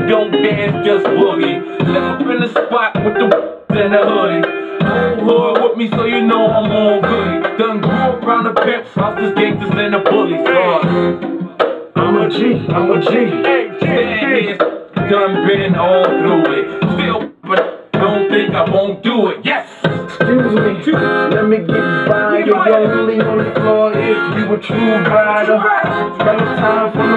don't dance, just boogie. Step up in the spot with the and the hoodie. Whole hood with me, so you know I'm on goodie. Done grew up around the pimps, hustlers, gangsters, and the bullies. I'm a G, I'm a G. Stand here, done been all through it. Still, but don't think I won't do it. Yes! Excuse me, let me get by. You're only on the floor if you a true rider. Spend time for the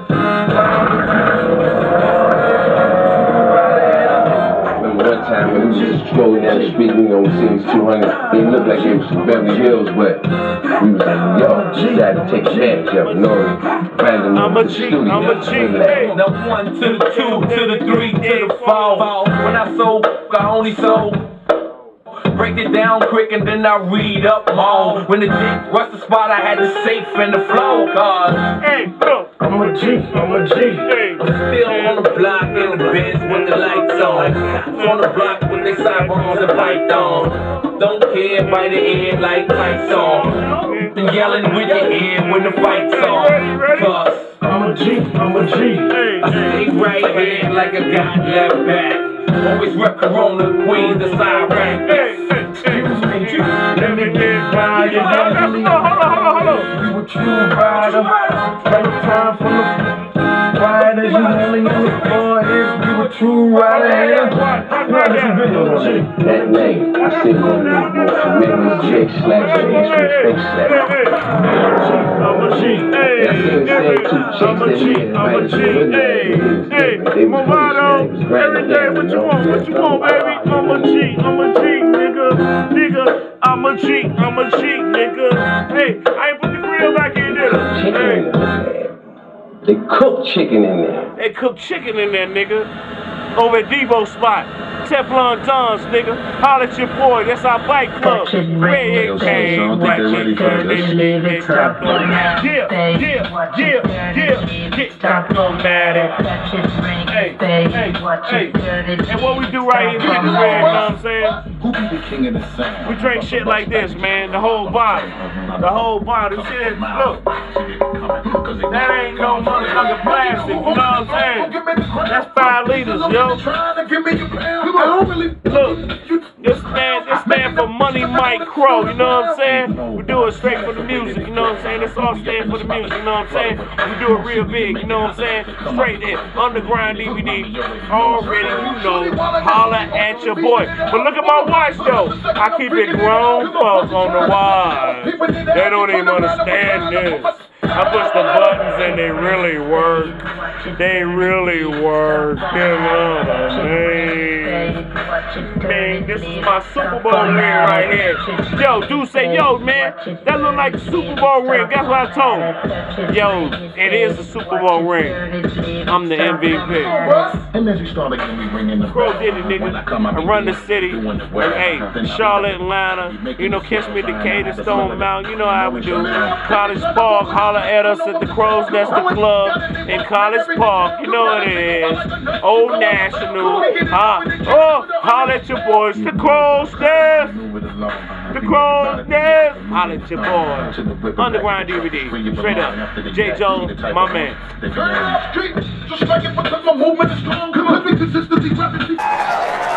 one time when we was just strolling down the street, you know, we seen these 200. They looked like they was from Beverly Hills, but we was like, yo, decided to take advantage of it. No, I'm a G, I'm a G. Now 1 to the 2 to the 3 to the 4. When I sold, I only sold. Break it down quick and then I read up more. When the dick rushed the spot, I had the safe and the flow. Cause I'm a G, I'm a G. I'm still on the block in the Benz with the lights on. On the block with their sideburns and python. Don't care by the end like lights on. And yelling with your head when the fight's on. Cause I'm a G, I'm a G. I stay right here like I got left back. Always rep Corona, Queens, the side rack. Excuse me, let me get by. You're only you a true rider. Spend time for the riders. You only on the floor if you a true rider. that name, I see one of these tremendous chicks slaps and ass with face slap. I'm a G. I seen two chicks that we had invited to the window. They was Every day, what you want, baby? I'm a G, nigga. I'm a G, nigga. Hey, I ain't put the grill back in there. They cook chicken in there. They cook chicken in there, nigga. Over at Debo's spot. Teflon Dons, nigga. Holla at your boy. That's our bike club. Yeah. Stop nomadic. Hey. And what we do right here, we do, you know what I'm saying? Who be the king of the sound? We drink shit like this, man. The whole bottle. The whole bottle. Shit, look. That ain't no motherfucking plastic, you know what I'm saying? That's 5 liters, yo. Look, this stand for Money Mike Crowe, you know what I'm saying? We do it straight for the music, you know what I'm saying? This all stand for the music, you know what I'm saying? We do it real big, you know what I'm saying? Straight in, Undergrind DVD, already, you know, holla at your boy. But look at my watch, though. I keep it grown folks on the watch. They don't even understand this. I push the buttons and they really work. They really work. You know what I mean? Man, this is my Super Bowl ring right here. Yo, dude say, yo, man, that look like a Super Bowl ring. That's what I told him. Yo, it is a Super Bowl ring. I'm the MVP. And as we start again, we bring in the Crow did it, nigga. I run the city. Hey, Charlotte, Atlanta. You know, catch me at Decatur, Stone Mountain. You know how we do. College Park, holla at us at the Crow's Nest Club in College Park. You know what it is. Old National. Holla at your boys. The Crow's Nest. The Crow's Nest. Holla at your boys. Undergrind DVD. Straight up. J. Jones, my man. Just like it because my movement is strong. Because we consistently rapidly.